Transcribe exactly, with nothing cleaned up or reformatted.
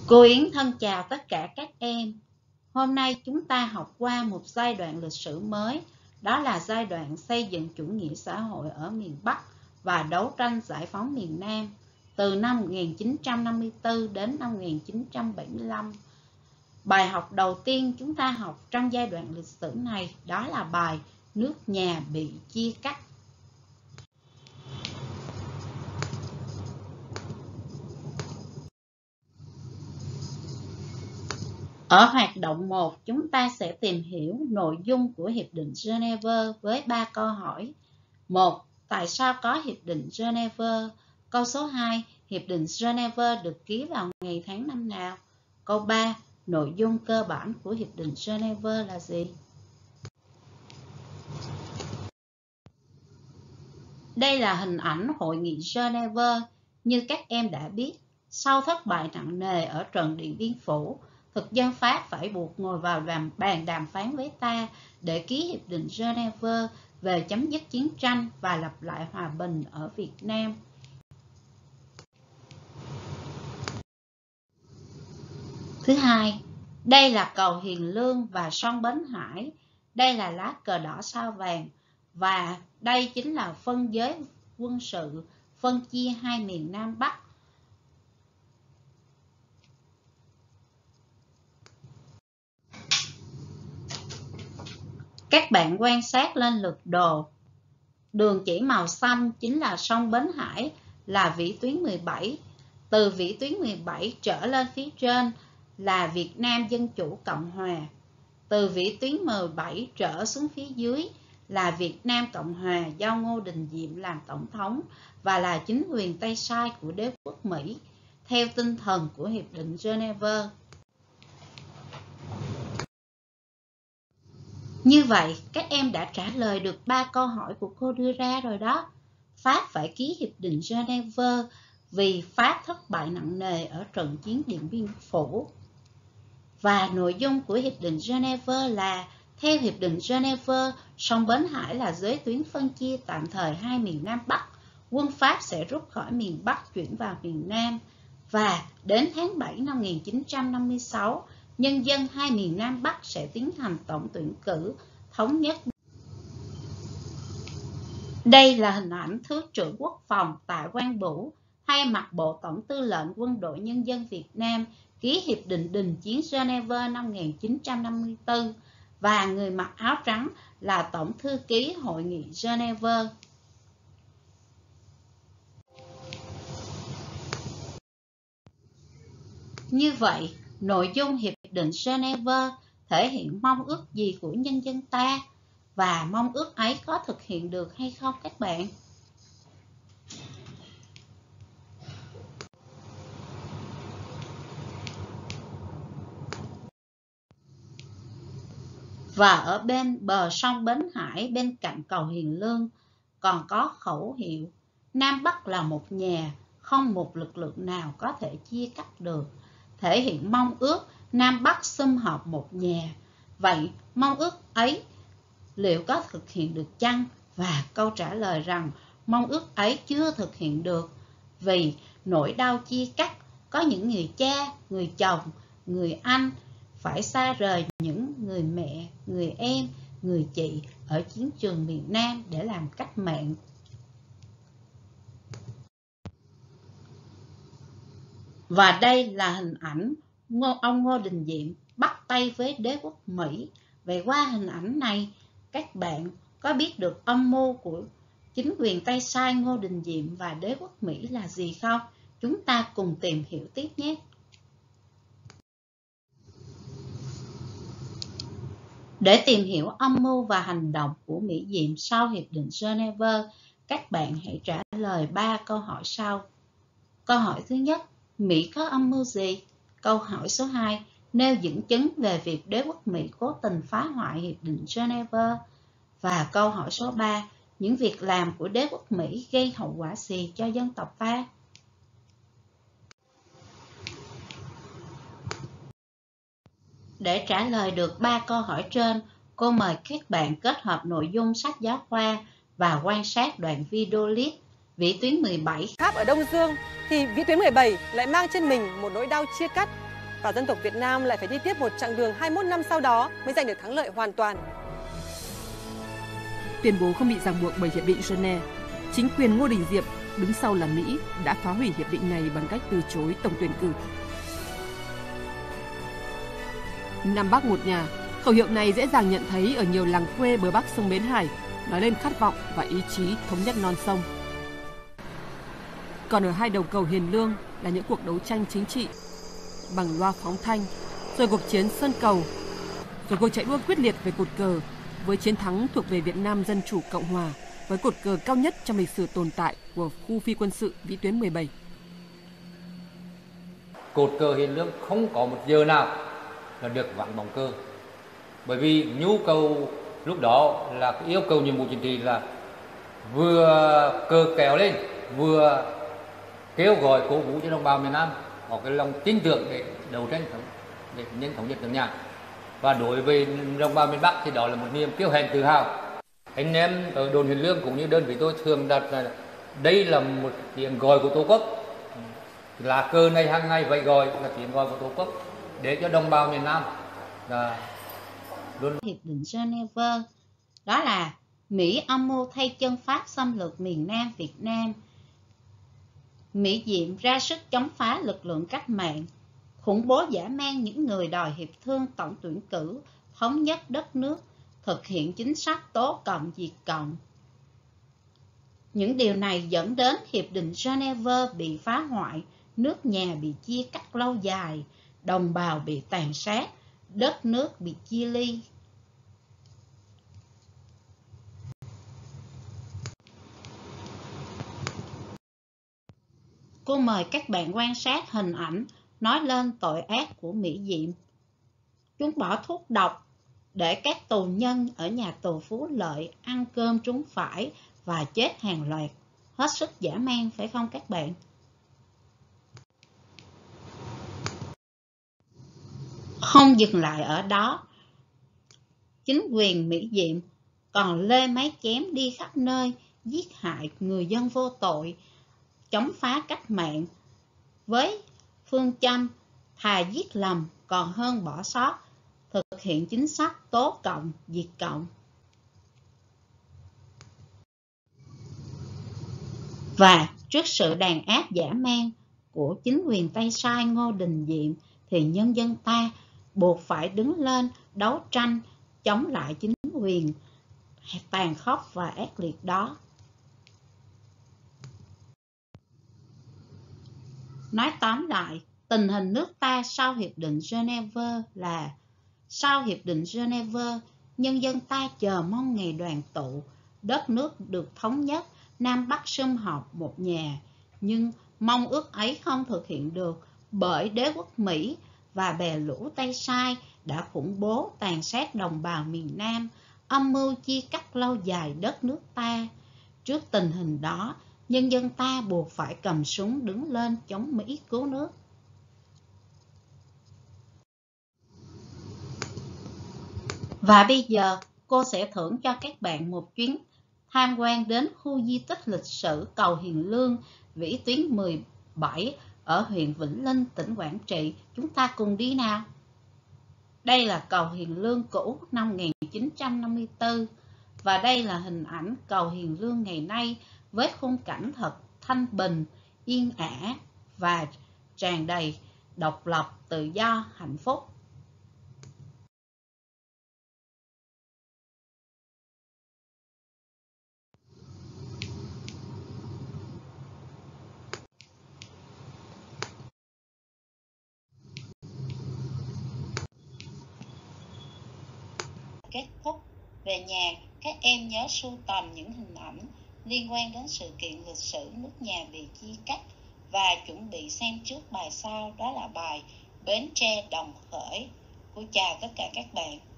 Cô Yến thân chào tất cả các em. Hôm nay chúng ta học qua một giai đoạn lịch sử mới, đó là giai đoạn xây dựng chủ nghĩa xã hội ở miền Bắc và đấu tranh giải phóng miền Nam từ năm một nghìn chín trăm năm mươi tư đến năm một nghìn chín trăm bảy mươi lăm. Bài học đầu tiên chúng ta học trong giai đoạn lịch sử này đó là bài Nước nhà bị chia cắt. Ở hoạt động một, chúng ta sẽ tìm hiểu nội dung của Hiệp định Geneva với ba câu hỏi. một. Tại sao có Hiệp định Geneva? Câu số hai. Hiệp định Geneva được ký vào ngày tháng năm nào? Câu ba. Nội dung cơ bản của Hiệp định Geneva là gì? Đây là hình ảnh Hội nghị Geneva. Như các em đã biết, sau thất bại nặng nề ở trận Điện Biên Phủ, thực dân Pháp phải buộc ngồi vào đàm, bàn đàm phán với ta để ký Hiệp định Geneva về chấm dứt chiến tranh và lập lại hòa bình ở Việt Nam. Thứ hai, đây là cầu Hiền Lương và sông Bến Hải. Đây là lá cờ đỏ sao vàng và đây chính là phân giới quân sự, phân chia hai miền Nam Bắc. Các bạn quan sát lên lược đồ. Đường chỉ màu xanh chính là sông Bến Hải, là vĩ tuyến mười bảy. Từ vĩ tuyến mười bảy trở lên phía trên là Việt Nam Dân Chủ Cộng Hòa. Từ vĩ tuyến mười bảy trở xuống phía dưới là Việt Nam Cộng Hòa do Ngô Đình Diệm làm tổng thống và là chính quyền tay sai của đế quốc Mỹ, theo tinh thần của Hiệp định Geneva. Như vậy, các em đã trả lời được ba câu hỏi của cô đưa ra rồi đó. Pháp phải ký Hiệp định Geneva vì Pháp thất bại nặng nề ở trận chiến Điện Biên Phủ. Và nội dung của Hiệp định Geneva là, theo Hiệp định Geneva, sông Bến Hải là giới tuyến phân chia tạm thời hai miền Nam Bắc. Quân Pháp sẽ rút khỏi miền Bắc chuyển vào miền Nam. Và đến tháng bảy năm một nghìn chín trăm năm mươi sáu, nhân dân hai miền Nam Bắc sẽ tiến hành tổng tuyển cử thống nhất. Đây là hình ảnh Thứ trưởng Quốc phòng Tạ Quang Bửu thay mặt Bộ Tổng tư lệnh Quân đội Nhân dân Việt Nam ký Hiệp định đình chiến Geneva năm một nghìn chín trăm năm mươi tư và người mặc áo trắng là Tổng thư ký Hội nghị Geneva. Như vậy, nội dung Hiệp định Geneva thể hiện mong ước gì của nhân dân ta và mong ước ấy có thực hiện được hay không các bạn? Và ở bên bờ sông Bến Hải, bên cạnh cầu Hiền Lương, còn có khẩu hiệu Nam Bắc là một nhà, không một lực lượng nào có thể chia cắt được, thể hiện mong ước Nam Bắc sum họp một nhà. Vậy mong ước ấy liệu có thực hiện được chăng? Và câu trả lời rằng mong ước ấy chưa thực hiện được, vì nỗi đau chia cắt, có những người cha, người chồng, người anh phải xa rời những người mẹ, người em, người chị ở chiến trường miền Nam để làm cách mạng. Và đây là hình ảnh ông Ngô Đình Diệm bắt tay với đế quốc Mỹ. Vậy qua hình ảnh này, các bạn có biết được âm mưu của chính quyền tay sai Ngô Đình Diệm và đế quốc Mỹ là gì không? Chúng ta cùng tìm hiểu tiếp nhé. Để tìm hiểu âm mưu và hành động của Mỹ Diệm sau Hiệp định Geneva, các bạn hãy trả lời ba câu hỏi sau. Câu hỏi thứ nhất, Mỹ có âm mưu gì? Câu hỏi số hai, nêu dẫn chứng về việc đế quốc Mỹ cố tình phá hoại Hiệp định Geneva. Và câu hỏi số ba, những việc làm của đế quốc Mỹ gây hậu quả gì cho dân tộc ta? Để trả lời được ba câu hỏi trên, cô mời các bạn kết hợp nội dung sách giáo khoa và quan sát đoạn video clip Vĩ tuyến mười bảy. Pháp ở Đông Dương thì vĩ tuyến mười bảy lại mang trên mình một nỗi đau chia cắt và dân tộc Việt Nam lại phải đi tiếp một chặng đường hai mươi mốt năm sau đó mới giành được thắng lợi hoàn toàn. Tuyên bố không bị ràng buộc bởi Hiệp định Geneva, chính quyền Ngô Đình Diệm đứng sau là Mỹ đã phá hủy hiệp định này bằng cách từ chối tổng tuyển cử. Nam Bắc một nhà, khẩu hiệu này dễ dàng nhận thấy ở nhiều làng quê bờ bắc sông Bến Hải, nói lên khát vọng và ý chí thống nhất non sông. Còn ở hai đầu cầu Hiền Lương là những cuộc đấu tranh chính trị bằng loa phóng thanh, rồi cuộc chiến Sơn Cầu, rồi cuộc chạy đua quyết liệt về cột cờ với chiến thắng thuộc về Việt Nam Dân Chủ Cộng Hòa với cột cờ cao nhất trong lịch sử tồn tại của khu phi quân sự vĩ tuyến mười bảy. Cột cờ Hiền Lương không có một giờ nào là được vắng bóng cờ, bởi vì nhu cầu lúc đó là cái yêu cầu nhiệm vụ chính trị là vừa cờ kéo lên vừa kêu gọi cổ vũ cho đồng bào miền Nam có cái lòng tin tưởng để đấu tranh thống để nhân thống nhất nước nhà. Và đối với đồng bào miền Bắc thì đó là một niềm kiêu hãnh tự hào. Anh em ở đồn Hiền Lương cũng như đơn vị tôi thường đặt là đây là một tiếng gọi của Tổ quốc, lá cờ này hàng ngày vậy gọi là tiếng gọi của Tổ quốc để cho đồng bào miền Nam là luôn. Hiệp định Geneva đó là Mỹ âm mưu thay chân Pháp xâm lược miền Nam Việt Nam. Mỹ Diệm ra sức chống phá lực lượng cách mạng, khủng bố dã man những người đòi hiệp thương tổng tuyển cử, thống nhất đất nước, thực hiện chính sách tố cộng diệt cộng. Những điều này dẫn đến Hiệp định Geneva bị phá hoại, nước nhà bị chia cắt lâu dài, đồng bào bị tàn sát, đất nước bị chia ly. Cô mời các bạn quan sát hình ảnh nói lên tội ác của Mỹ Diệm. Chúng bỏ thuốc độc để các tù nhân ở nhà tù Phú Lợi ăn cơm trúng phải và chết hàng loạt. Hết sức dã man phải không các bạn? Không dừng lại ở đó, chính quyền Mỹ Diệm còn lê máy chém đi khắp nơi, giết hại người dân vô tội, chống phá cách mạng với phương châm thà giết lầm còn hơn bỏ sót, thực hiện chính sách tố cộng diệt cộng. Và trước sự đàn áp dã man của chính quyền Tây Sai Ngô Đình Diệm thì nhân dân ta buộc phải đứng lên đấu tranh chống lại chính quyền tàn khốc và ác liệt đó. Nói tóm lại, tình hình nước ta sau Hiệp định Geneva là sau Hiệp định Geneva, nhân dân ta chờ mong ngày đoàn tụ, đất nước được thống nhất, Nam Bắc sum họp một nhà. Nhưng mong ước ấy không thực hiện được bởi đế quốc Mỹ và bè lũ Tây Sai đã khủng bố tàn sát đồng bào miền Nam, âm mưu chia cắt lâu dài đất nước ta. Trước tình hình đó, nhân dân ta buộc phải cầm súng đứng lên chống Mỹ cứu nước. Và bây giờ, cô sẽ thưởng cho các bạn một chuyến tham quan đến khu di tích lịch sử cầu Hiền Lương, vĩ tuyến mười bảy ở huyện Vĩnh Linh, tỉnh Quảng Trị. Chúng ta cùng đi nào. Đây là cầu Hiền Lương cũ năm một nghìn chín trăm năm mươi tư. Và đây là hình ảnh cầu Hiền Lương ngày nay với khung cảnh thật thanh bình, yên ả và tràn đầy độc lập, tự do, hạnh phúc. Kết thúc, về nhà, các em nhớ sưu tầm những hình ảnh liên quan đến sự kiện lịch sử nước nhà bị chia cắt và chuẩn bị xem trước bài sau, đó là bài Bến Tre Đồng Khởi. Cô chào tất cả các bạn.